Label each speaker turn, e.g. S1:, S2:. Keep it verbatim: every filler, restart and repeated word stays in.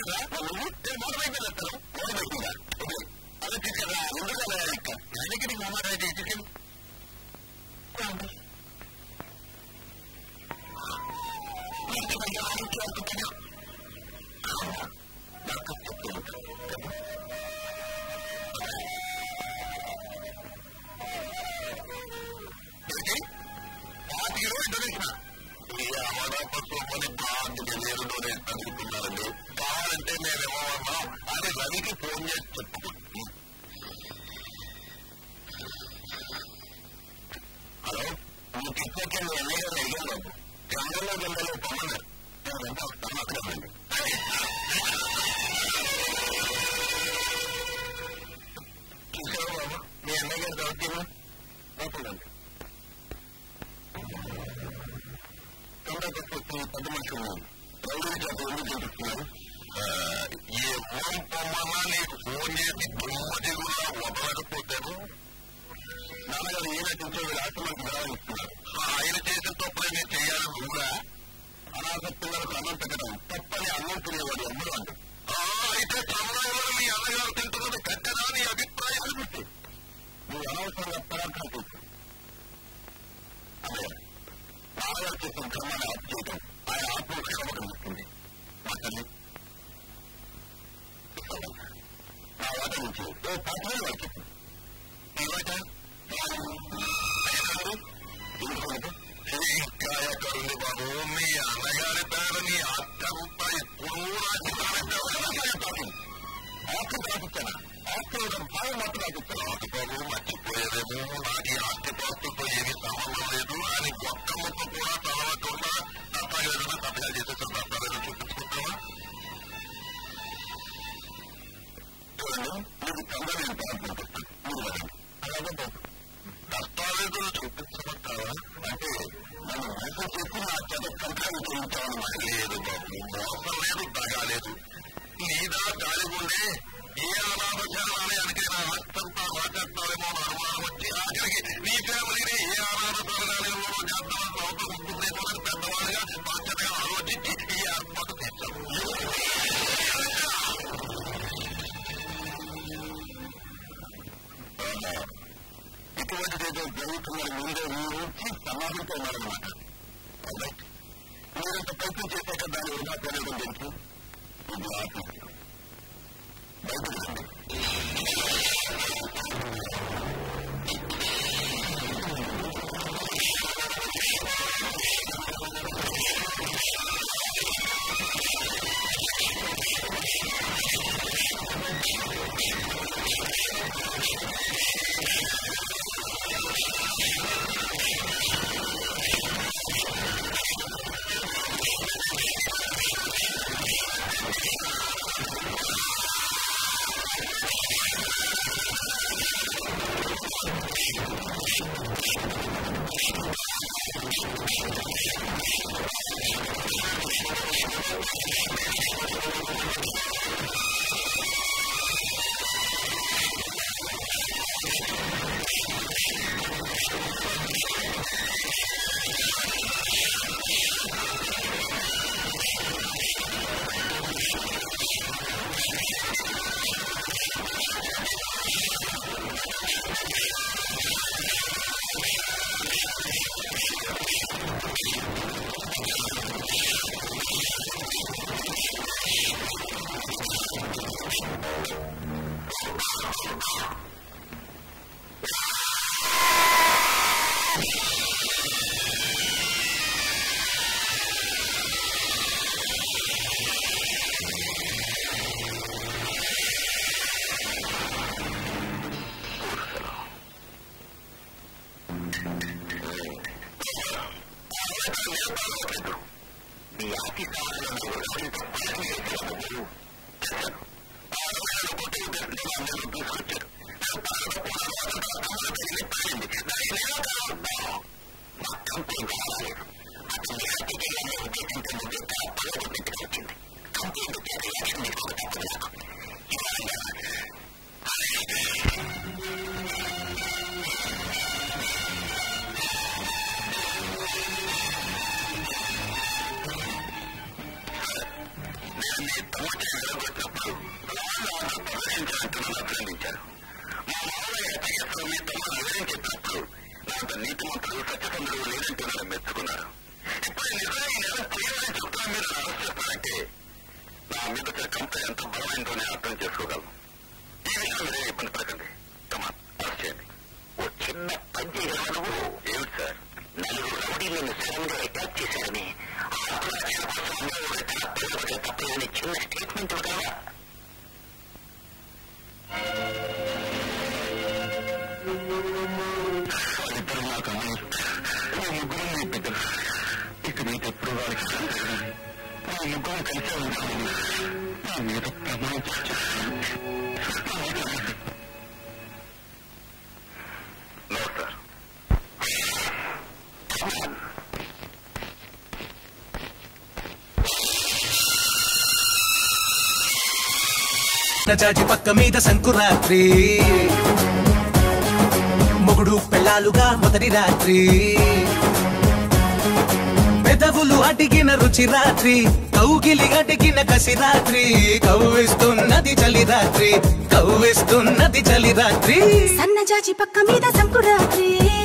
S1: తీసుకెళ్ళరా నేను motor bike మీద వస్తాను మోటార్ బైక్ మీద అలా తీసుకెళ్ళరా ఎందుకు ఇంకా దానికి నీకు మోటార్ బైక్ తీసుకెళ్ళి కావాలంటే మేమేమో అన్నాం అని రవికి ఫోన్ చేసి చెప్పుకుంటున్నాం. హలో నువ్వు కిచెన్కి ఎన్నయ్య అడిగాను గంగలో గంగలో పొమ్మన్నారు నేనంతా వస్తాను అక్కడ ఉండండి. చూసావా బాబు మీ అన్నయ్య గారు దౌత్యమా ఓకేనండి పెద్ద మనుషులు ఉన్నాను రౌడీ జాతి ఎందుకు చూపిస్తున్నారు ఏ ఫోన్ పొమ్మన్నా నీకు ఫోన్ చేసి దుమ్మదిగులా వదలకపోతాను నాన్నగారు ఏ నటించే రాష్ట్రం మనకు విరాళం ఇస్తున్నారు ఆయన చేసిన తప్పులే నేను చేయాలని కూడా అనాథ పిల్లలకు అన్నం పెట్టడం తప్పని అన్నం తినేవాడు ఎమ్మడు అంటారు. అయితే తమలో మీ అన్నగారు తింటున్నది కట్టదా నీ అభిప్రాయం అనిపిస్తే నువ్వు అనవసరంగా పదార్థాలు చూసు అదే నాన్నగారు చేసిన క్రమాన్ని ఆపు చేయడం ఆయన ఆత్మ క్షమకం ఇస్తుంది మా తల్లి నా వాట నుంచి ఓ పత్రిక వాటి ఈ వాట ఇంకా ఎక్కడుంది బాబు మీ అన్నగారి పేరు నీ అత్త రూపాయి ఇప్పుడు ఆస్తి రాసిచ్చానా ఆస్తి బాగా మాత్రం రాసిచ్చాను ఆస్తి బాబు మర్చిపోయేదేమో నాకు ఈ ఆస్తి పాస్తులతో ఏమీ సంబంధం లేదు అని ఒక్క ముక్క కూడా చదవకుండా తప్పగా తప్పగా చేసేసాను తప్పగా చూపించుకుంటావా చూడండి మీకు తొందర నేను బాగుంటుంది మీరు వదండి అలాగే బాబు దస్తావేజులు చూపించమంటావా అంటే నన్ను మోసం చేసి నా చేత కంకాలు చేయించామన్నమాట లేదు బాబు మోసం లేదు తగాలేదు నీదా గాలిగుండే ఏ అనాథశాలయానికైనా ఆస్తంతా మాట్లాడతావేమో అనుమానం వచ్చి ఆఖరికి నీ ఫ్యామిలీని ఏ అనాథశాలయాలయంలో చేద్దామని అవసరం ఉంటుందేమో అని పెద్దవాళ్ళుగా బాధ్యతగా ఆలోచించి ఈ ఏర్పాటు చేశాం. ఇటువంటిదేదో జరుగుతుందని ముందే ఊహించి సమాధితో ఉన్నారన్నమాట. మీరంత ప్రయత్నం చేశాక దాన్ని వృధా తెలియడం తెలుసు ఇది ఆత్మ బయటకు రండి. మీ తమ్ముడిని నిలబెట్టినప్పుడు వాళ్ళు ప్రదర్శించినట్టు నన్ను అభినందించారు. మా మామయ్య ఎట్టగేస్తూ మీ తమ్ముడు నిజం చెప్పినప్పుడు నాకు నీతిమంతుడు సత్యసంధుడు లేదంటూ నన్ను మెచ్చుకున్నారు. ఇప్పుడు నిజంగా ఈ నెల ప్రియమని చెప్తున్నా మీరు అరెస్ట్ చేస్తారంటే నా మీద కంపెనీ ఎంత బలమైందో నేను అర్థం చేసుకోగలను. ఈ విషయం మీరే ఇబ్బంది పడకండి. కమాన్ అరెస్ట్ చేయండి. ఓ చిన్న పని చేయగలను. ఏమిటి సార్? నలుగురు రౌడీలను సడన్ గా అటాక్ చేశారని తప్పని చిన్న స్టేట్మెంట్ కదా. వాళ్ళిద్దరు నాకు అమ్మాయి, మా ముగ్గురు మీ బిడ్డలు. ఇక మీకు ఎప్పుడు వారికి మా ముగ్గురు కలిసే ఉంటామని నా మీద ప్రమాణం చేస్తున్నాను.
S2: జాజి పక్క మీద సంకురాత్రి, మొగుడు పెళ్ళాలుగా మొదటి రాత్రి, పెదవులు అడిగిన రుచి రాత్రి, కౌగిలి అడిగిన కసి రాత్రి, కవ్విస్తున్నది చలి రాత్రి, కవ్విస్తున్నది చలి రాత్రి.
S3: సన్న జాజి పక్క మీద సంకురాత్రి.